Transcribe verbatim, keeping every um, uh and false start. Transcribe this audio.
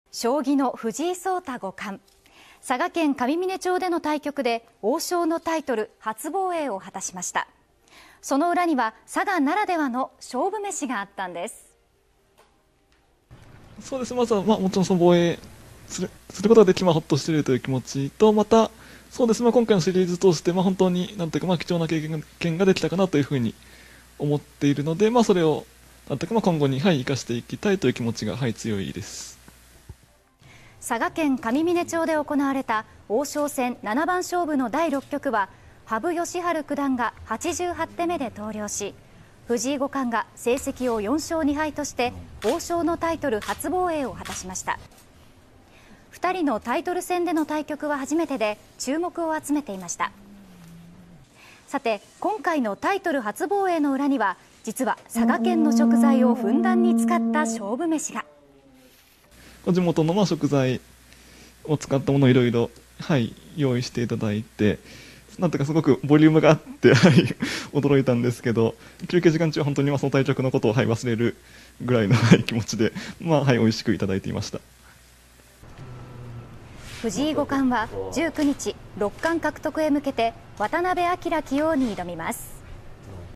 将棋の藤井聡太五冠、佐賀県上峰町での対局で王将のタイトル初防衛を果たしました。その裏には佐賀ならではの勝負飯があったんです。 そうです、まずは、まあ、もちろんその防衛する、することができ、まあ、ほっとしているという気持ちと、またそうです、まあ、今回のシリーズ通して、まあ、本当になんていうか、まあ、貴重な経験ができたかなというふうに思っているので、まあ、それをなんていうか、まあ、今後に、はい、生かしていきたいという気持ちが、はい、強いです。 佐賀県上峰町で行われた王将戦七番勝負のだいろっきょくは羽生善治九段がはちじゅうはちてめで投了し、藤井五冠が成績をよんしょうにはいとして王将のタイトル初防衛を果たしました。ふたりのタイトル戦での対局は初めてで注目を集めていました。さて、今回のタイトル初防衛の裏には実は佐賀県の食材をふんだんに使った勝負飯が。 地元のまあ食材を使ったものをいろいろ、はい、用意していただいて、なんとかすごくボリュームがあって、はい、驚いたんですけど、休憩時間中は本当にまあその対局のことを、はい、忘れるぐらいの、はい、気持ちで、まあはい、美味しくいただいていました。 藤井五冠はじゅうくにち六冠獲得へ向けて渡辺明棋王に挑みます。